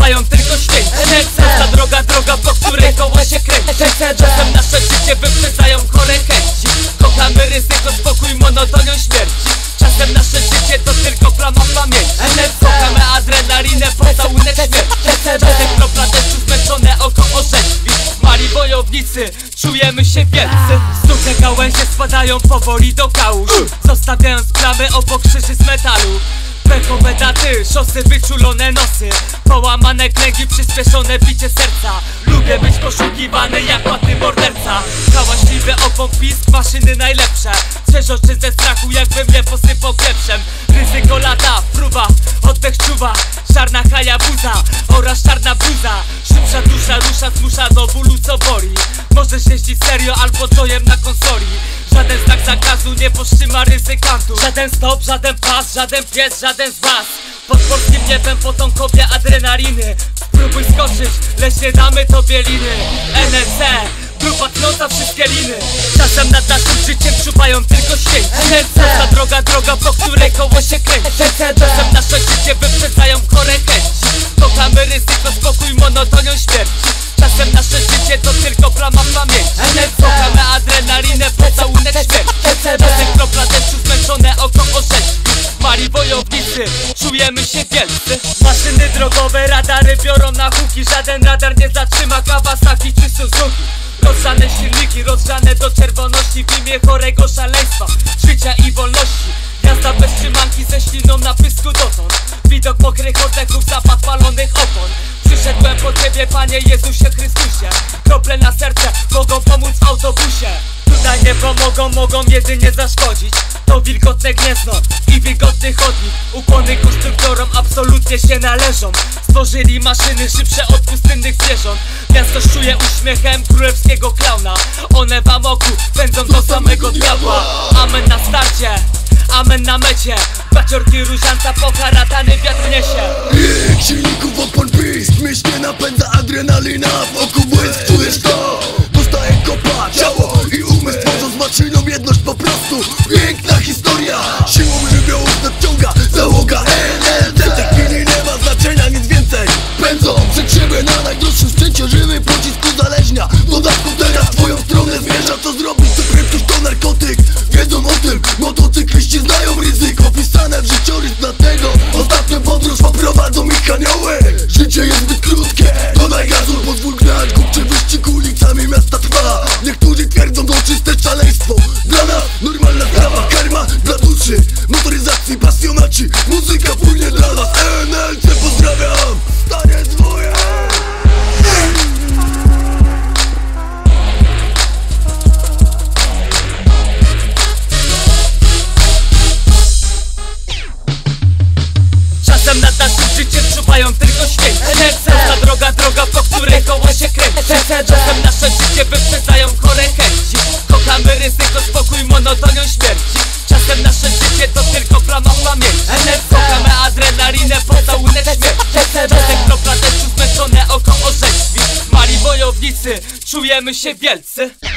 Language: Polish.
czuwają tylko święci. Prosta droga, po której koło się kręci. Czasem nasze życie wyprzedzają chore chęci. Kochamy ryzyko, spokój, monotonią śmierci. Czasem nasze życie to tylko plama w pamięci. Kochamy adrenalinę, pocałunek śmierci. Czasem kropla deszczu, zmęczone oko orzeźwi. Mali wojownicy, czujemy się wielcy. Suche gałęzie spadają powoli do kałuż, zostawiając plamy obok krzyży z metalu. Pechowe daty, szosy, wyczulone nosy, połamane kręgi, przyspieszone bicie serca. Lubię być poszukiwany jak łatwy morderca. Hałaśliwy opon, pisk, maszyny najlepsze. Przeżoczy ze strachu, jakby mnie posypał pieprzem. Ryzyko lata, próba, oddech czuwa. Czarna hajabuza oraz czarna bluza. Szybsza dusza rusza, zmusza do bólu, co boli. Możesz jeździć serio albo jojem na konsoli. Żaden znak zakazu nie powstrzyma ryzykantów. Żaden stop, żaden pas, żaden pies, żaden z was. Pod polskim niebem potomkowie adrenaliny. Spróbuj skoczyć, lecz nie damy tobie liny. NNC, grupa tnąca wszystkie liny. Czasem nad naszym życiem czuwają tylko święci. Prosta droga, po której koło się kręci. Czasem nasze życie wyprzedzają chore chęci. Kochamy ryzyko, spokój, monotonią śmierci. Czasem nasze życie to tylko plama w pamięci. Kochamy adrenalinę, pocałunek śmierci. Czasem kropla deszczu, zmęczone oko orzeźwi. Mali wojownicy, czujemy się wielcy. Maszyny drogowe, radary biorą na huki. Żaden radar nie zatrzyma Kawasaki czy Suzuki. Rozgrzane silniki, rozgrzane do czerwoności. W imię chorego szaleństwa, życia i wolności. Jazda bez trzymanki ze śliną na pysku dotąd. Widok mokrych oddechów, zapach palonych opon. Przyszedłem po ciebie, Panie Jezusie Chrystusie. Krople na serce mogą pomóc w autobusie. Tutaj nie pomogą, mogą jedynie zaszkodzić. To wilgotne gniezno i wilgotny chodnik. Ukłony konstruktorom absolutnie się należą. Stworzyli maszyny szybsze od pustynnych zwierząt. Miasto czuje uśmiechem królewskiego klauna. One w amoku pędzą do samego diabła. Amen na starcie, amen na mecie. Baciorki różańca poharatany wiatr niesie. Ryk silników opon pisk, myślnie napędza adrenalina. W oku błysk, czujesz to? Dostaje kopa, ciało i umysł tworzą z maszyną jedność po prostu. Piękna historia, siłą żywiołów nadciąga załoga NNC. W tej chwili nie ma znaczenia, nic więcej. Pędzą przed siebie na najdroższym sprzęcie. Żywy pocisk uzależnia, w dodatku teraz w twoją stronę zmierza. Co zrobić, to prędkość to narkotyk. Wiedzą o tym, motocykliści znają ryzyko. Pisane w życiorys, dlatego ostatnią podróż poprowadzą ich anioły. Życie jest zbyt krótkie, dodaj gazu, pozwól gnać. Kupczy wyścig ulicami miasta trwa. Niektórzy twierdzą, to czyste szaleństwo. Dla nas normalna sprawa, karma dla duszy. Motoryzacji pasjonaci, muzyka płynie dla nas. NNC pozdrawiam, stare dwoje. Czasem nad naszym życiem czuwają tylko święci. Prosta droga, po której koło się kręci. Czasem nasze życie wyprzedzają chore chęci. Kochamy ryzyko, spokój, monotonią śmierci. Czasem nasze życie to tylko plama w pamięci. Kochamy adrenalinę, pocałunek śmierci. Czasem kropla deszczu, zmęczone oko orzeźwi. Mali wojownicy, czujemy się wielcy.